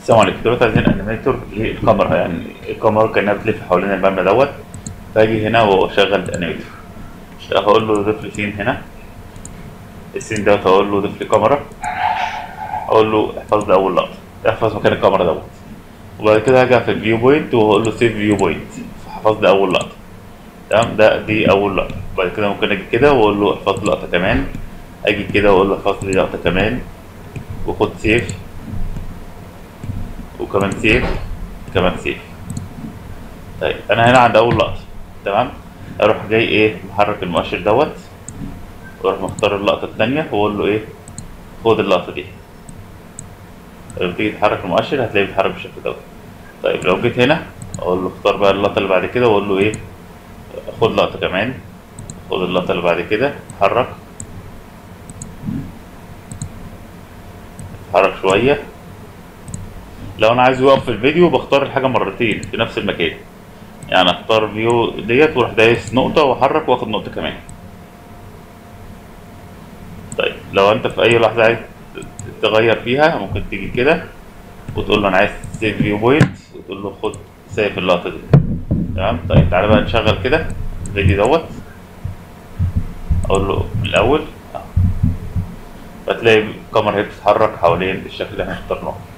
السلام عليكم. دلوقتي عايزين انيميتور للكاميرا، يعني الكاميرا كانها بتلف حوالين المبنى دوت. فاجي هنا واشغل الانيميتور، هقول له ضيف لي سين هنا، السين دوت هقول له ضيف لي كاميرا، اقول له احفظ لي اول لقطه، احفظ مكان الكاميرا دوت. وبعد كده هرجع في الفيو بوينت واقول له سيف فيو بوينت، فحفظ لي اول لقطه. تمام، دي اول لقطه. بعد كده ممكن اجي كده واقول له احفظ لي لقطه كمان، اجي كده واقول له احفظ لي لقطه كمان، وخد سيف، وكمان سيف، كمان سيف. طيب انا هنا عند اول لقطه. تمام، اروح جاي ايه محرك المؤشر دوت، واروح مختار اللقطه الثانيه واقول له ايه خد اللقطه دي. لما تيجي تحرك المؤشر هتلاقيه بيتحرك بالشكل دوت. طيب لو جيت هنا اقول له اختار بقى اللقطه اللي بعد كده واقول له ايه خد لقطه كمان، خد اللقطه اللي بعد كده، اتحرك، اتحرك شويه. لو انا عايز يوقف في الفيديو بختار الحاجه مرتين في نفس المكان، يعني اختار فيو ديت واروح دايس نقطه واحرك واخد نقطه كمان. طيب لو انت في اي لحظه عايز تغير فيها ممكن تيجي كده وتقول له انا عايز سيف فيو بوينت، وتقول له خد سيف اللقطه دي. تمام. طيب تعالى بقى نشغل كده الفيديو دوت، اقول له من الاول، فتلاقي الكاميرا هي بتتحرك حوالين الشكل اللي احنا اخترناه.